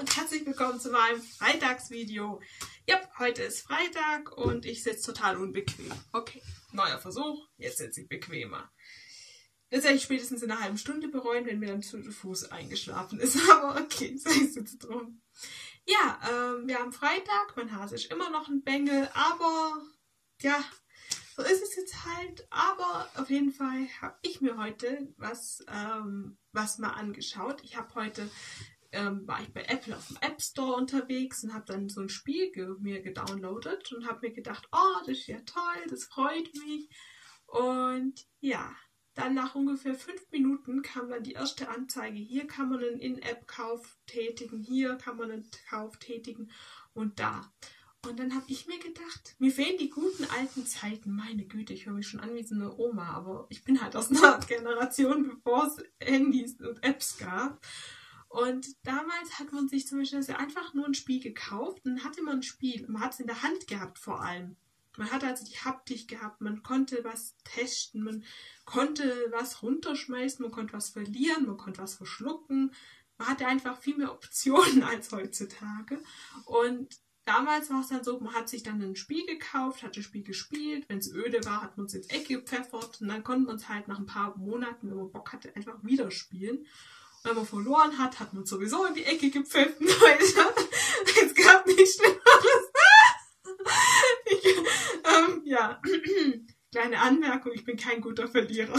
und herzlich willkommen zu meinem Freitagsvideo. Ja, heute ist Freitag und ich sitze total unbequem. Okay, neuer Versuch, jetzt sitze ich bequemer. Das werde ich spätestens in einer halben Stunde bereuen, wenn mir dann zu Fuß eingeschlafen ist. Aber okay, ich sitze drum. Ja, wir haben Freitag, mein Hase ist immer noch ein Bengel, aber ja, so ist es jetzt halt. Aber auf jeden Fall habe ich mir heute was mal angeschaut. Ich habe heute war ich bei Apple auf dem App Store unterwegs und habe dann so ein Spiel mir gedownloadet und habe mir gedacht, oh, das ist ja toll, das freut mich. Und ja, dann nach ungefähr 5 Minuten kam dann die erste Anzeige, hier kann man einen In-App-Kauf tätigen, hier kann man einen Kauf tätigen und da. Und dann habe ich mir gedacht, mir fehlen die guten alten Zeiten. Meine Güte, ich höre mich schon an wie so eine Oma, aber ich bin halt aus einer Generation, bevor es Handys und Apps gab. Und damals hat man sich zum Beispiel einfach nur ein Spiel gekauft und dann hatte man ein Spiel. Man hat es in der Hand gehabt vor allem. Man hatte also die Haptik gehabt, man konnte was testen, man konnte was runterschmeißen, man konnte was verlieren, man konnte was verschlucken. Man hatte einfach viel mehr Optionen als heutzutage. Und damals war es dann so, man hat sich dann ein Spiel gekauft, hat das Spiel gespielt. Wenn es öde war, hat man es ins Ecke gepfeffert. Und dann konnte man es halt nach ein paar Monaten, wenn man Bock hatte, einfach wieder spielen. Wenn man verloren hat, hat man sowieso in die Ecke gepfiffen. Es gab nichts Schlimmeres. Ja, kleine Anmerkung, ich bin kein guter Verlierer.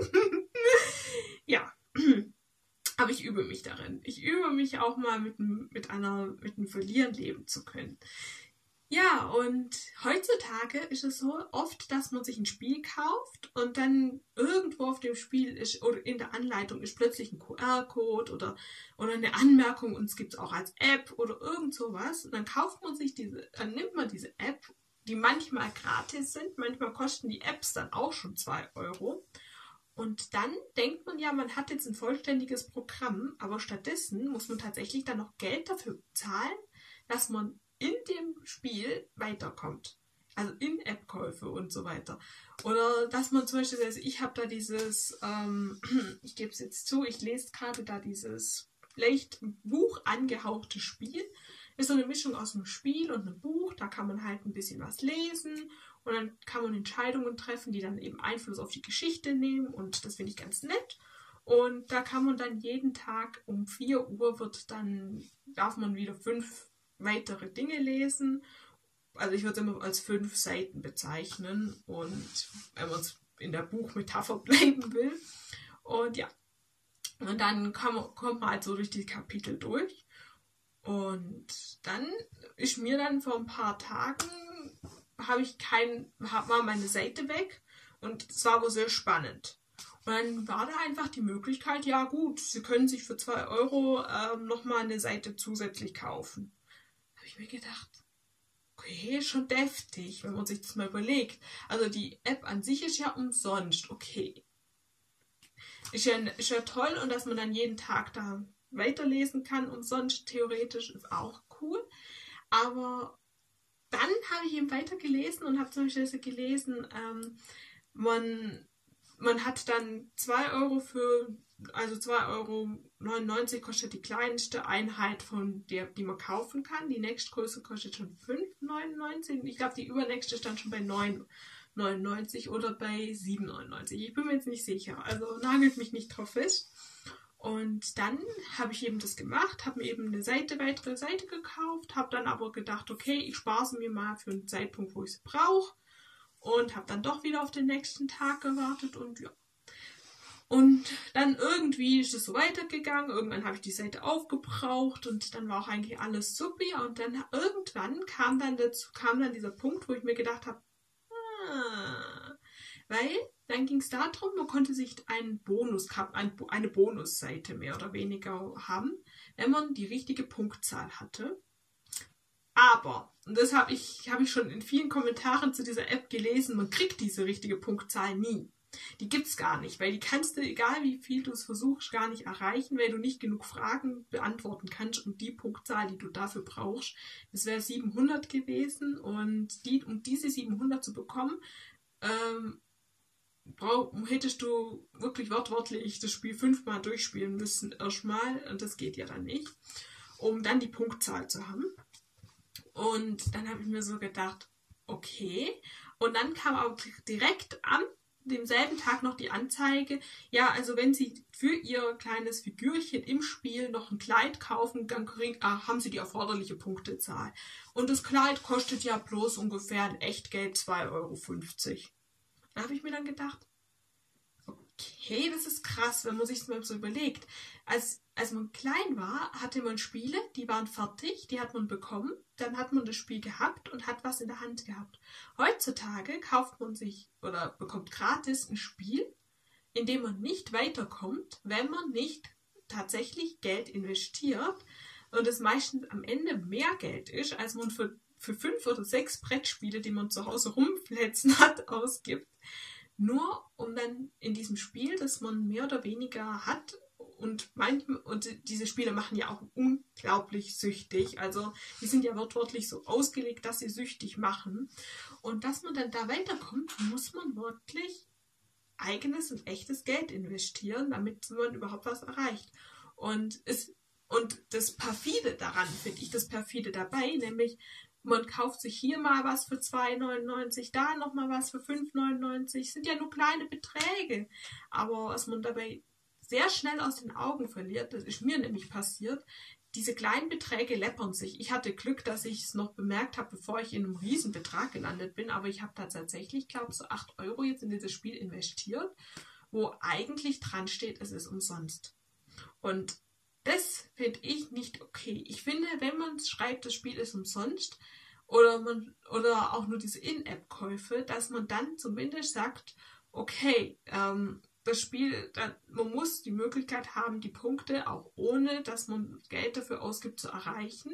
Ja, aber ich übe mich darin. Ich übe mich auch mal mit einem Verlieren leben zu können. Ja, und heutzutage ist es so oft, dass man sich ein Spiel kauft und dann irgendwo auf dem Spiel ist oder in der Anleitung ist plötzlich ein QR-Code oder eine Anmerkung und es gibt es auch als App oder irgend sowas. Und dann dann nimmt man diese App, die manchmal gratis sind, manchmal kosten die Apps dann auch schon 2 Euro. Und dann denkt man ja, man hat jetzt ein vollständiges Programm, aber stattdessen muss man tatsächlich dann noch Geld dafür zahlen, dass man in dem Spiel weiterkommt. Also In-App-Käufe und so weiter. Oder dass man zum Beispiel, also ich habe da dieses, ich gebe es jetzt zu, ich lese gerade da dieses leicht Buch angehauchte Spiel. Ist so eine Mischung aus einem Spiel und einem Buch. Da kann man halt ein bisschen was lesen und dann kann man Entscheidungen treffen, die dann eben Einfluss auf die Geschichte nehmen und das finde ich ganz nett. Und da kann man dann jeden Tag um 4 Uhr darf man wieder 5 weitere Dinge lesen. Also ich würde es immer als 5 Seiten bezeichnen und wenn man es in der Buchmetapher bleiben will. Und ja, und dann kommt man halt so durch die Kapitel durch. Und dann ist mir dann vor ein paar Tagen, war meine Seite weg und es war aber sehr spannend. Und dann war da einfach die Möglichkeit, ja gut, Sie können sich für 2 Euro nochmal eine Seite zusätzlich kaufen. Da habe ich mir gedacht, okay, schon deftig, wenn man sich das mal überlegt. Also die App an sich ist ja umsonst, okay. Ist ja toll und dass man dann jeden Tag da weiterlesen kann umsonst, theoretisch ist auch cool. Aber dann habe ich eben weitergelesen und habe zum Beispiel gelesen, man hat dann 2 Euro also 2,99 € kostet die kleinste Einheit von der, die man kaufen kann. Die nächstgrößere kostet schon 5,99 €. Ich glaube, die übernächste stand schon bei 9,99 € oder bei 7,99 €. Ich bin mir jetzt nicht sicher. Also nagelt mich nicht drauf fest. Und dann habe ich eben das gemacht, habe mir eben eine weitere Seite gekauft, habe dann aber gedacht, okay, ich spare sie mir mal für einen Zeitpunkt, wo ich sie brauche. Und habe dann doch wieder auf den nächsten Tag gewartet und ja. Und dann irgendwie ist es so weitergegangen. Irgendwann habe ich die Seite aufgebraucht und dann war auch eigentlich alles supi. Und dann irgendwann kam dann dieser Punkt, wo ich mir gedacht habe, weil dann ging es darum, man konnte sich eine Bonusseite mehr oder weniger haben, wenn man die richtige Punktzahl hatte. Aber, und das habe ich schon in vielen Kommentaren zu dieser App gelesen, man kriegt diese richtige Punktzahl nie. Die gibt's gar nicht, weil die kannst du, egal wie viel du es versuchst, gar nicht erreichen, weil du nicht genug Fragen beantworten kannst und die Punktzahl, die du dafür brauchst, das wäre 700 gewesen und um diese 700 zu bekommen, hättest du wirklich wortwörtlich das Spiel 5-mal durchspielen müssen erstmal und das geht ja dann nicht. um dann die Punktzahl zu haben. Und dann habe ich mir so gedacht, okay. Und dann kam auch direkt an demselben Tag noch die Anzeige, ja, also wenn Sie für Ihr kleines Figürchen im Spiel noch ein Kleid kaufen, dann haben Sie die erforderliche Punktezahl. Und das Kleid kostet ja bloß ungefähr in Echtgeld 2,50 €. Da habe ich mir dann gedacht, okay, das ist krass, wenn man sich das mal so überlegt. Als man klein war, hatte man Spiele, die waren fertig, die hat man bekommen, dann hat man das Spiel gehabt und hat was in der Hand gehabt. Heutzutage kauft man sich oder bekommt gratis ein Spiel, in dem man nicht weiterkommt, wenn man nicht tatsächlich Geld investiert und es meistens am Ende mehr Geld ist, als man für 5 oder 6 Brettspiele, die man zu Hause rumflätzen hat, ausgibt. Nur um dann in diesem Spiel, das man mehr oder weniger hat, und diese Spiele machen ja auch unglaublich süchtig. Also die sind ja wortwörtlich so ausgelegt, dass sie süchtig machen. Und dass man dann da weiterkommt, muss man wirklich eigenes und echtes Geld investieren, damit man überhaupt was erreicht. Und das Perfide daran, finde ich das Perfide dabei, nämlich man kauft sich hier mal was für 2,99, da nochmal was für 5,99. Sind ja nur kleine Beträge. Aber was man dabei sehr schnell aus den Augen verliert, das ist mir nämlich passiert, diese kleinen Beträge läppern sich. Ich hatte Glück, dass ich es noch bemerkt habe, bevor ich in einem Riesenbetrag gelandet bin, aber ich habe da tatsächlich, glaube ich, so 8 € jetzt in dieses Spiel investiert, wo eigentlich dran steht, es ist umsonst. Und das finde ich nicht okay. Ich finde, wenn man schreibt, das Spiel ist umsonst oder auch nur diese In-App-Käufe, dass man dann zumindest sagt, okay, das Spiel, man muss die Möglichkeit haben, die Punkte auch ohne, dass man Geld dafür ausgibt, zu erreichen.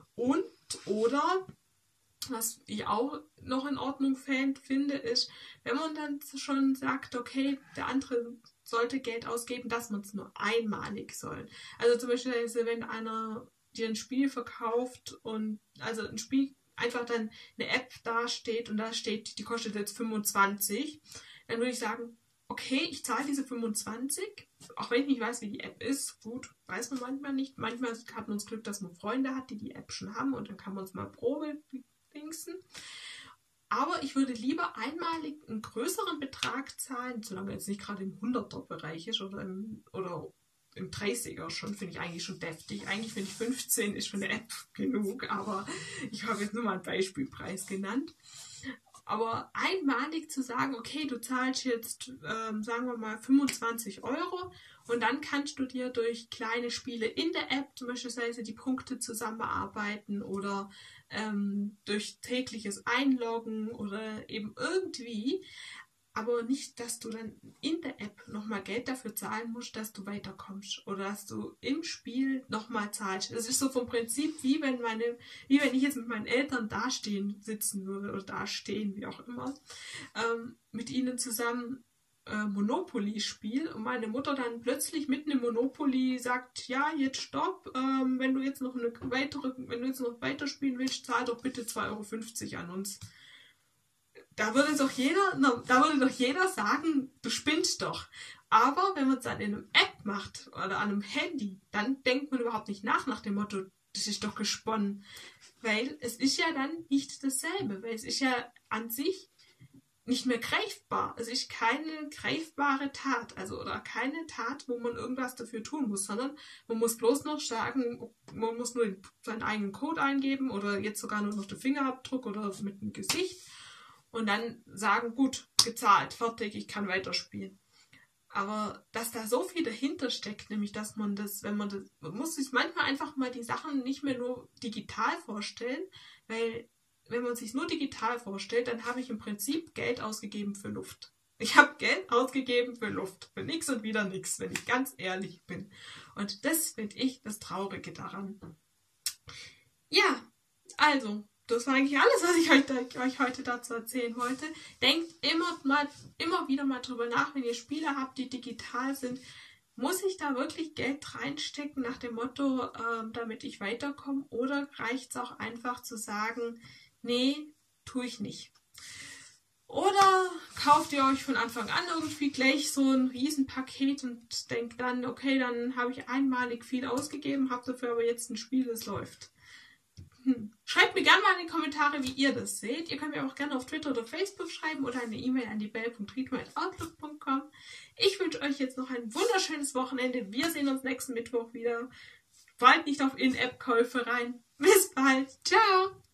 Oder, was ich auch noch in Ordnung finde, ist, wenn man dann schon sagt, okay, der andere sollte Geld ausgeben, dass man es nur einmalig soll. Also zum Beispiel, wenn einer dir ein Spiel verkauft und also ein Spiel einfach dann eine App dasteht und da steht, die kostet jetzt 25, dann würde ich sagen, okay, ich zahle diese 25, auch wenn ich nicht weiß, wie die App ist. Gut, weiß man manchmal nicht. Manchmal hat man das Glück, dass man Freunde hat, die App schon haben und dann kann man es mal probedingsen. Aber ich würde lieber einmalig einen größeren Betrag zahlen, solange jetzt nicht gerade im 100er-Bereich ist oder im 30er schon, finde ich eigentlich schon deftig. Eigentlich finde ich 15 ist für eine App genug, aber ich habe jetzt nur mal einen Beispielpreis genannt. Aber einmalig zu sagen, okay, du zahlst jetzt, sagen wir mal, 25 € und dann kannst du dir durch kleine Spiele in der App, zum Beispiel die Punkte zusammenarbeiten oder durch tägliches Einloggen oder eben irgendwie, aber nicht, dass du dann in der App nochmal Geld dafür zahlen musst, dass du weiterkommst oder dass du im Spiel nochmal zahlst. Das ist so vom Prinzip, wie wenn ich jetzt mit meinen Eltern sitzen würde oder dastehen, wie auch immer, mit ihnen zusammen Monopoly spiele und meine Mutter dann plötzlich mitten im Monopoly sagt, ja, jetzt stopp, wenn du jetzt noch weiterspielen willst, zahl doch bitte 2,50 € an uns. Da würde doch jeder sagen, du spinnst doch. Aber wenn man es dann in einem App macht oder an einem Handy, dann denkt man überhaupt nicht nach dem Motto, das ist doch gesponnen. Weil es ist ja dann nicht dasselbe, weil es ist ja an sich nicht mehr greifbar. Es ist keine greifbare Tat, oder keine Tat, wo man irgendwas dafür tun muss, sondern man muss bloß noch sagen, man muss nur seinen eigenen Code eingeben oder jetzt sogar nur noch den Fingerabdruck oder mit dem Gesicht und dann sagen, gut, gezahlt, fertig, ich kann weiterspielen. Aber dass da so viel dahinter steckt, nämlich dass man muss sich manchmal einfach mal die Sachen nicht mehr nur digital vorstellen, weil wenn man sich nur digital vorstellt, dann habe ich im Prinzip Geld ausgegeben für Luft. Ich habe Geld ausgegeben für Luft, für nichts und wieder nichts, wenn ich ganz ehrlich bin. Und das finde ich das Traurige daran. Ja, also, das war eigentlich alles, was ich euch heute dazu erzählen wollte. Denkt immer wieder mal drüber nach, wenn ihr Spiele habt, die digital sind. Muss ich da wirklich Geld reinstecken nach dem Motto, damit ich weiterkomme? Oder reicht es auch einfach zu sagen, nee, tue ich nicht. Oder kauft ihr euch von Anfang an irgendwie gleich so ein Riesenpaket und denkt dann, okay, dann habe ich einmalig viel ausgegeben, habe dafür aber jetzt ein Spiel, das läuft. Schreibt mir gerne mal in die Kommentare, wie ihr das seht. Ihr könnt mir auch gerne auf Twitter oder Facebook schreiben oder eine E-Mail an die bell.riedmer@outlook.com. Ich wünsche euch jetzt noch ein wunderschönes Wochenende. Wir sehen uns nächsten Mittwoch wieder. Fallt nicht auf In-App-Käufe rein. Bis bald. Ciao.